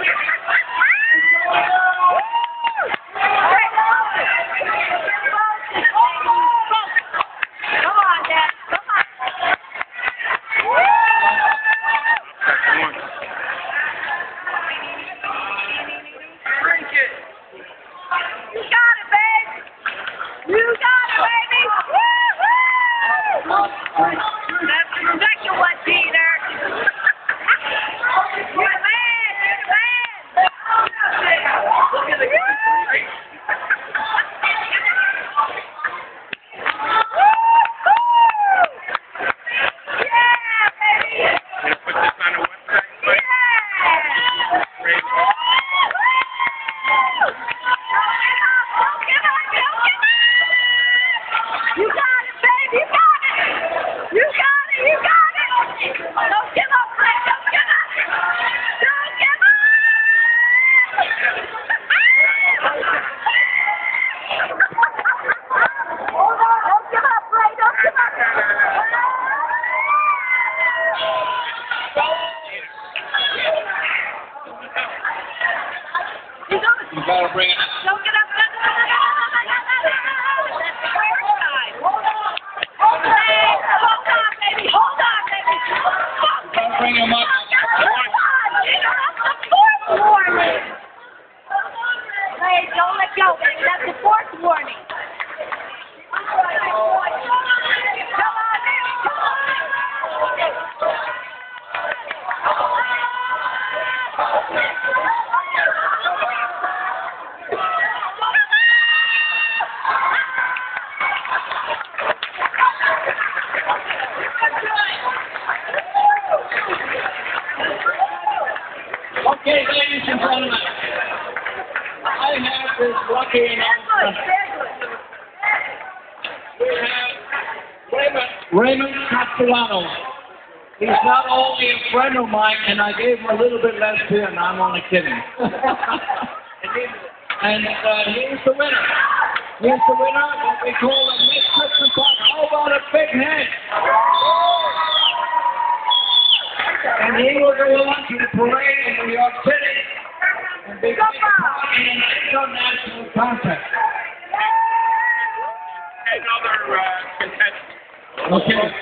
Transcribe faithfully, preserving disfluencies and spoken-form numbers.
You gotta bring it. Don't get up. Hold on. Hold on, baby. Hold on, baby. Gotta bring him up. Hold on. That's the fourth warning. Hey, don't let go, baby. That's the fourth warning. Come on, baby. Come Okay, ladies and gentlemen, I have this lucky announcement. We have Raymond, Raymond Castellano. He's not only a friend of mine, and I gave him a little bit less beer, and I'm only kidding. And uh, he's the winner. He's the winner, what we call a Mister Buck. How about a big hand? And he will go on to the parade in New York City and be part in an international contest. Another uh, contestant. Okay.